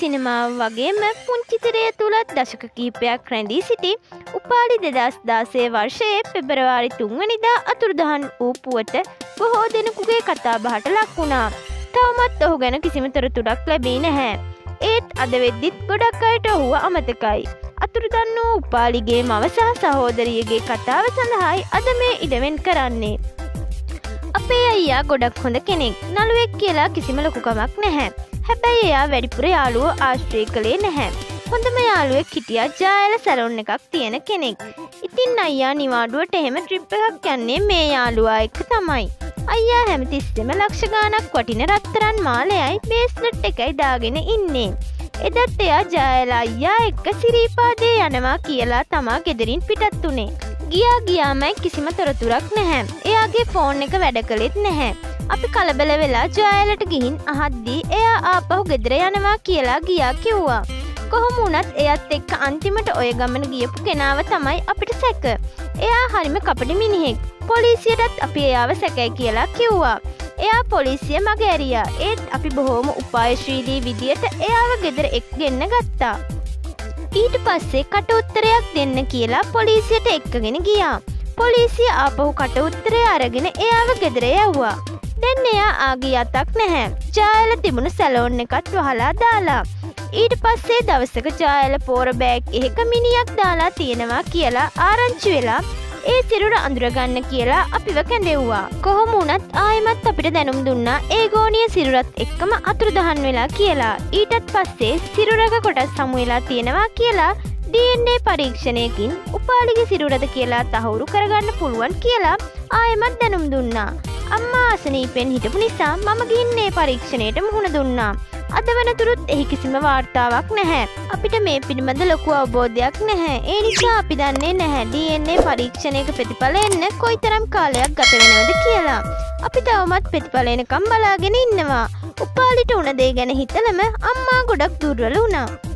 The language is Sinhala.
සිනමාව වගේම පුංචි තිරය තුලත් දශක කිහිපයක් රැඳී සිටි උපාලි 2016 වර්ෂයේ පෙබරවාරි 3 වෙනිදා අතුරුදහන් වූ පුවත බොහෝ දෙනෙකුගේ කතාබහට ලක් වුණා. තවමත් ඔහු ගැන කිසිම තොරතුරක් ලැබී නැහැ. ඒත් අද වෙද්දිත් ගොඩක් අයට ඔහුව අමතකයි. අතුරුදන් වූ උපාලිගේ මව සහ සහෝදරියගේ කතාව සඳහායි අද මේ ඉඩවෙන් කරන්නේ. අපේ අයියා ගොඩක් හොඳ කෙනෙක්. නළුවෙක් කියලා කිසිම ලොකුකමක් නැහැ. හැබැයි එයා වැඩිපුර යාළුවෝ ආශ්‍රය කළේ නැහැ. හොඳම යාළුවෙක් හිටියා ජායල සැලොන් එකක් තියෙන කෙනෙක්. ඉතින් අයියා නිවාඩුවට එහෙම ට්‍රිප් එකක් යන්නේ මේ යාළුවා එක්ක තමයි. අයියා හැමතිස්සෙම ලක්ෂ ගාණක් වටින රත්තරන් මාලයයි බේස්ලට් එකයි දාගෙන ඉන්නේ. එදත් එයා ජායල අයියා එක්ක සිරීපාදේ යනවා කියලා තමා ගෙදරින් පිටත් උනේ. ගියාමයි කිසිම තොරතුරක් නැහැ. එයාගේ ෆෝන් එක වැඩ කළෙත් නැහැ. අපි කලබල වෙලා ජායලට ගිහින් අහද්දී එයා ආපහු ගෙදර යනවා කියලා ගියා කිව්වා. කොහොම වුණත් එයත් එක්ක අන්තිමට ඔය ගමන ගියපු කෙනාව තමයි අපිට සැක. එයා හරිම කපටි මිනිහෙක්. පොලිසියටත් අපි එයාව සැකයි කියලා කිව්වා. එයා පොලිසිය මග ඇරියා. ඒත් අපි බොහොම උපායශීලී විදියට එයාව ගෙදර එක්කගෙන ගත්තා. ඊට පස්සේ කට උත්තරයක් දෙන්න කියලා පොලිසියට එක්කගෙන ගියා. පොලිසිය ආපහු කට උත්තරය අරගෙන එයාව ගෙදර යවුවා. දැන් එයා ආගේ යතක් නැහැ. ජායල තිබුණු සැලෝන් එකත් වහලා දාලා. ඊට පස්සේ දවසක ජායල පෝර බෑග් එකක මිනියක් දාලා තියෙනවා කියලා ආරංචි වෙලා ඒ සිරුර අඳුරගන්න කියලා අපිව කැඳෙව්වා. කොහොම වුණත් ආයෙමත් අපිට දැනුම් දුන්නා ඒගෝනිය සිරුරත් එක්කම අතුරුදහන් වෙලා කියලා. ඊටත් පස්සේ සිරුරක කොටස් හමු වෙලා තියෙනවා කියලා DNA පරීක්ෂණයකින් උපාලිගේ සිරුරද කියලා තහවුරු කරගන්න පුළුවන් කියලා ආයෙමත් දැනුම් දුන්නා. අම්මා අසනීපෙන් හිටපු නිසා මම ගිහින් මේ පරීක්ෂණයට මුහුණ දුන්නා. අද වෙනතුරුත් එහි කිසිම වාර්තාවක් නැහැ. අපිට මේ පිළිබඳ ලොකු අවබෝධයක් නැහැ. ඒ නිසා අපි දන්නේ නැහැ DNA පරීක්ෂණයක ප්‍රතිඵල එන්න කොයිතරම් කාලයක් ගත වෙනවද කියලා. අපි තවමත් ප්‍රතිඵල එනකම් බලාගෙන ඉන්නවා. උපාලිට උන දේ ගැන හිතලම අම්මා ගොඩක් දුර්වල වුණා.